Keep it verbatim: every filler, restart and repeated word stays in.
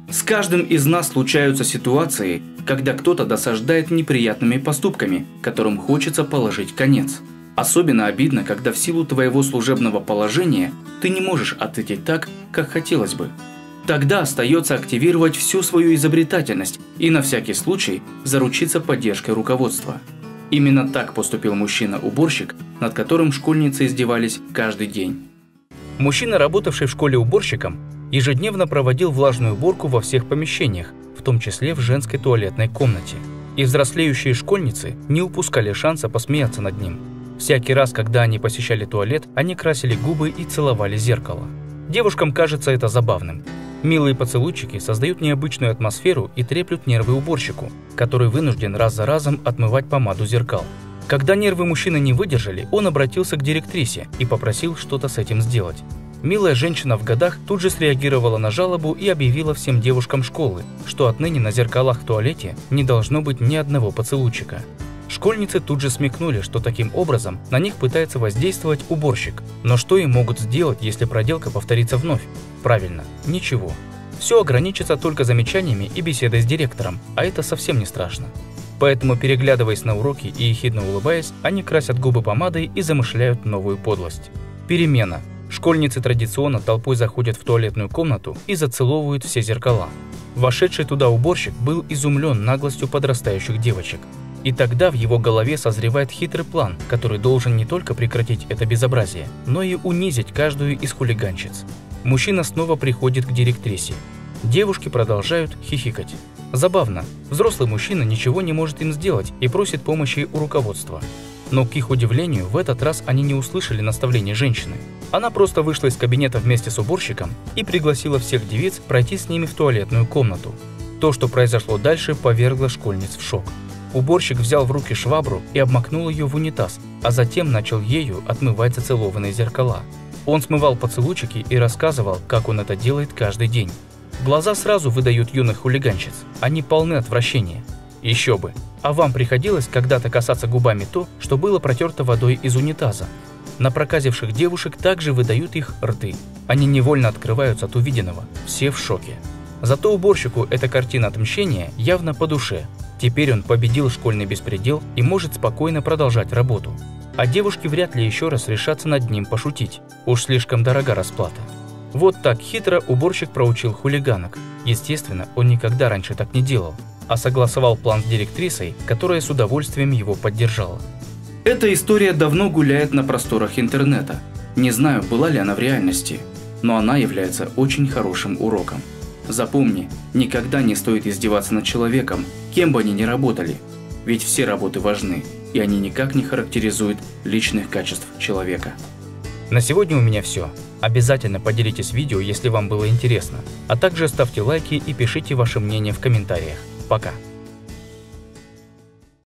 С каждым из нас случаются ситуации, когда кто-то досаждает неприятными поступками, которым хочется положить конец. Особенно обидно, когда в силу твоего служебного положения ты не можешь ответить так, как хотелось бы. Тогда остается активировать всю свою изобретательность и на всякий случай заручиться поддержкой руководства. Именно так поступил мужчина-уборщик, над которым школьницы издевались каждый день. Мужчина, работавший в школе уборщиком, ежедневно проводил влажную уборку во всех помещениях, в том числе в женской туалетной комнате. И взрослеющие школьницы не упускали шанса посмеяться над ним. Всякий раз, когда они посещали туалет, они красили губы и целовали зеркало. Девушкам кажется это забавным. Милые поцелуйчики создают необычную атмосферу и треплют нервы уборщику, который вынужден раз за разом отмывать помаду зеркал. Когда нервы мужчины не выдержали, он обратился к директрисе и попросил что-то с этим сделать. Милая женщина в годах тут же среагировала на жалобу и объявила всем девушкам школы, что отныне на зеркалах в туалете не должно быть ни одного поцелуйчика. Школьницы тут же смекнули, что таким образом на них пытается воздействовать уборщик. Но что им могут сделать, если проделка повторится вновь? Правильно, ничего. Все ограничится только замечаниями и беседой с директором, а это совсем не страшно. Поэтому, переглядываясь на уроки и ехидно улыбаясь, они красят губы помадой и замышляют новую подлость. Перемена. Школьницы традиционно толпой заходят в туалетную комнату и зацеловывают все зеркала. Вошедший туда уборщик был изумлен наглостью подрастающих девочек. И тогда в его голове созревает хитрый план, который должен не только прекратить это безобразие, но и унизить каждую из хулиганщиц. Мужчина снова приходит к директрисе. Девушки продолжают хихикать. Забавно, взрослый мужчина ничего не может им сделать и просит помощи у руководства. Но, к их удивлению, в этот раз они не услышали наставления женщины. Она просто вышла из кабинета вместе с уборщиком и пригласила всех девиц пройти с ними в туалетную комнату. То, что произошло дальше, повергло школьниц в шок. Уборщик взял в руки швабру и обмакнул ее в унитаз, а затем начал ею отмывать зацелованные зеркала. Он смывал поцелуйчики и рассказывал, как он это делает каждый день. Глаза сразу выдают юных хулиганщиц, они полны отвращения. Еще бы, а вам приходилось когда-то касаться губами то, что было протерто водой из унитаза? Напроказивших девушек также выдают их рты. Они невольно открываются от увиденного, все в шоке. Зато уборщику эта картина отмщения явно по душе. Теперь он победил школьный беспредел и может спокойно продолжать работу. А девушки вряд ли еще раз решатся над ним пошутить. Уж слишком дорога расплата. Вот так хитро уборщик проучил хулиганок. Естественно, он никогда раньше так не делал, а согласовал план с директрисой, которая с удовольствием его поддержала. Эта история давно гуляет на просторах интернета. Не знаю, была ли она в реальности, но она является очень хорошим уроком. Запомни, никогда не стоит издеваться над человеком, кем бы они ни работали, ведь все работы важны, и они никак не характеризуют личных качеств человека. На сегодня у меня все. Обязательно поделитесь видео, если вам было интересно, а также ставьте лайки и пишите ваше мнение в комментариях. Пока!